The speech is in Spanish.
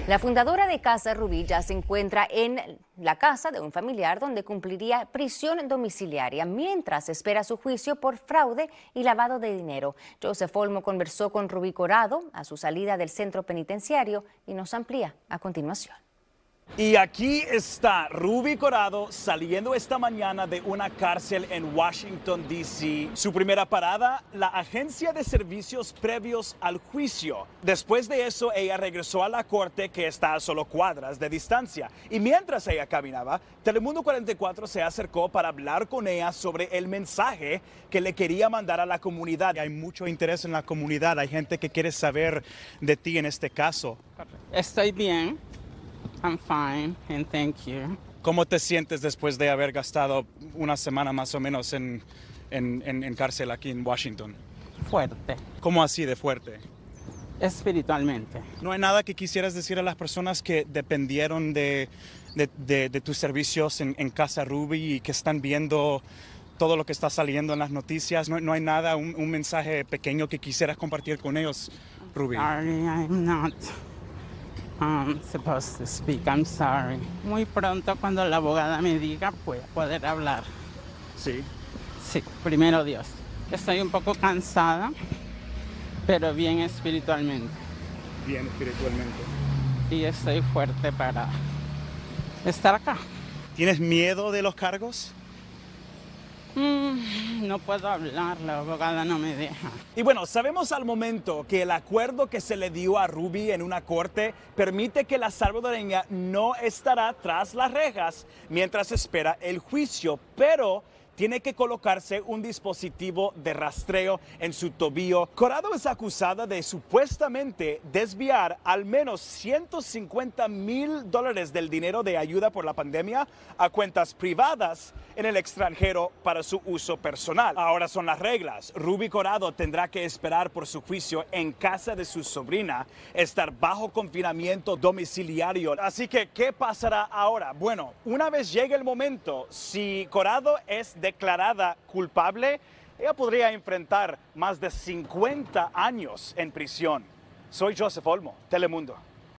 La fundadora de Casa Rubí ya se encuentra en la casa de un familiar donde cumpliría prisión domiciliaria mientras espera su juicio por fraude y lavado de dinero. Joseph Olmo conversó con Rubí Corado a su salida del centro penitenciario y nos amplía a continuación. Y aquí está Rubí Corado saliendo esta mañana de una cárcel en Washington, D.C. Su primera parada, la agencia de servicios previos al juicio. Después de eso, ella regresó a la corte que está a solo cuadras de distancia. Y mientras ella caminaba, Telemundo 44 se acercó para hablar con ella sobre el mensaje que le quería mandar a la comunidad. Hay mucho interés en la comunidad, hay gente que quiere saber de ti en este caso. Estoy bien. I'm fine, and thank you. ¿Cómo te sientes después de haber gastado una semana más o menos en cárcel aquí en Washington? Fuerte. ¿Cómo así de fuerte? Espiritualmente. ¿No hay nada que quisieras decir a las personas que dependieron de tus servicios en Casa Rubí y que están viendo todo lo que está saliendo en las noticias? ¿No hay nada, un mensaje pequeño que quisieras compartir con ellos, Rubí? Sorry, I'm not supposed to speak. I'm sorry. Muy pronto, cuando la abogada me diga, voy a poder hablar. Sí. Sí, primero Dios. Estoy un poco cansada, pero bien espiritualmente. Bien espiritualmente. Y estoy fuerte para estar acá. ¿Tienes miedo de los cargos? No puedo hablar, la abogada no me deja. Y bueno, sabemos al momento que el acuerdo que se le dio a Rubí en una corte permite que la salvadoreña no estará tras las rejas mientras espera el juicio, pero tiene que colocarse un dispositivo de rastreo en su tobillo. Corado es acusada de supuestamente desviar al menos $150,000 del dinero de ayuda por la pandemia a cuentas privadas en el extranjero para su uso personal. Ahora son las reglas. Rubí Corado tendrá que esperar por su juicio en casa de su sobrina, estar bajo confinamiento domiciliario. Así que, ¿qué pasará ahora? Bueno, una vez llegue el momento, si Corado es declarada culpable, ella podría enfrentar más de 50 años en prisión. Soy Joseph Olmo, Telemundo.